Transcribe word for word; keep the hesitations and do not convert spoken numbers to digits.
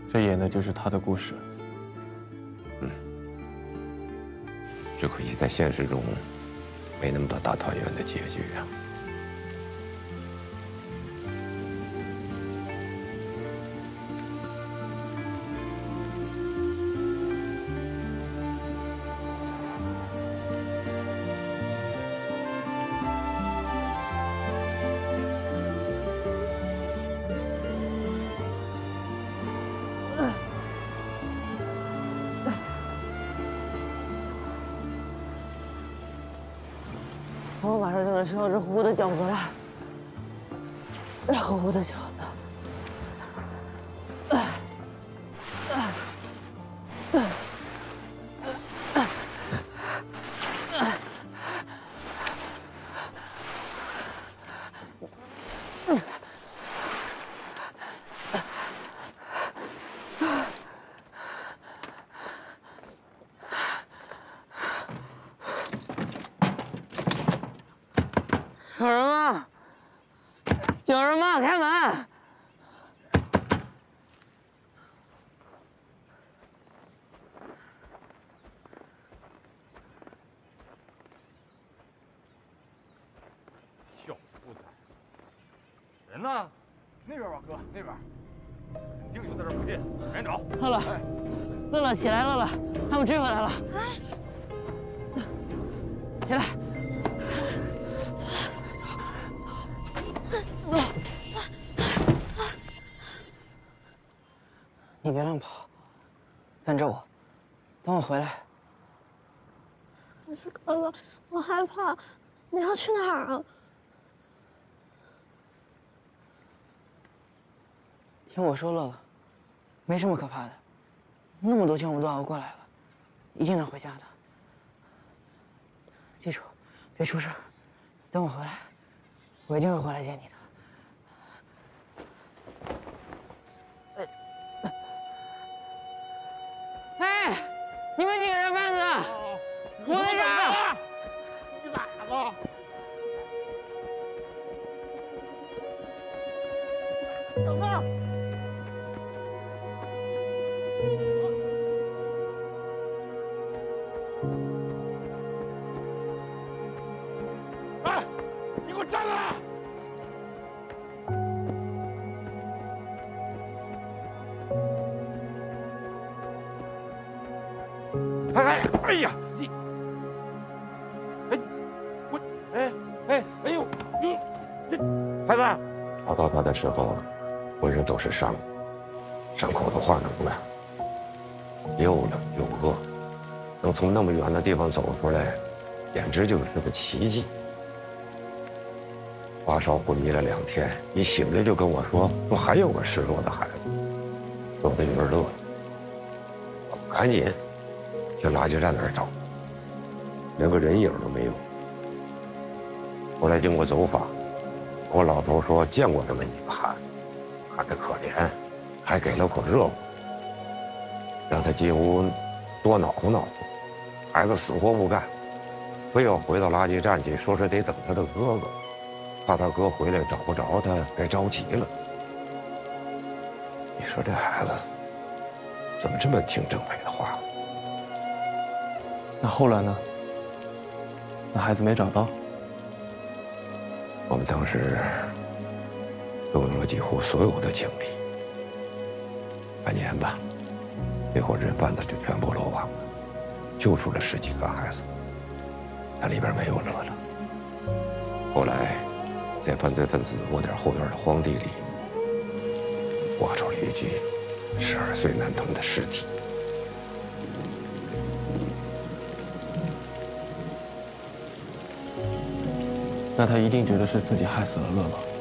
这演的就是他的故事。 嗯，只可惜在现实中，没那么多大团圆的结局啊。 我马上就能吃到这糊糊的饺子了，热乎乎的饺子。有人吗？有人吗？开门！ 小兔崽子，人呢？那边吧，哥，那边。肯定就在这附近，赶紧找。 乐乐， 哎， 乐乐，起来，乐乐，他们追回来了。哎，起来。 走，你别乱跑，跟着我，等我回来。 可是哥哥，我害怕，你要去哪儿啊？ 听我说，乐乐，没什么可怕的，那么多天我们都熬过来了，一定能回家的。记住，别出事，等我回来，我一定会回来见你的。 哎，你们几个人贩子，我在这儿。 你咋了？小子！哎，你给我站来！ 哎哎呀，你，哎，我，哎哎哎呦，你这孩子， 找到他的时候，浑身都是伤，伤口都化脓了，又冷又饿，能从那么远的地方走出来，简直就是个奇迹。发烧昏迷了两天，一醒来就跟我说，说还有个失落的孩子，说的有点乐了，我赶紧。 去垃圾站那儿找，连个人影都没有。后来经过走访，我老头说见过这么一个孩子，看着可怜，还给了口热乎，让他进屋多恼乎恼乎。孩子死活不干，非要回到垃圾站去，说是得等他的哥哥，怕他哥回来找不着他，该着急了。你说这孩子怎么这么听郑培的话？ 那后来呢？那孩子没找到。 我们当时动用了几乎所有的精力，半年吧，这伙人贩子就全部落网了，救出了十几个孩子，但里边没有乐乐。后来，在犯罪分子窝点后院的荒地里，挖出了一具十二岁男童的尸体。 那他一定觉得是自己害死了乐乐。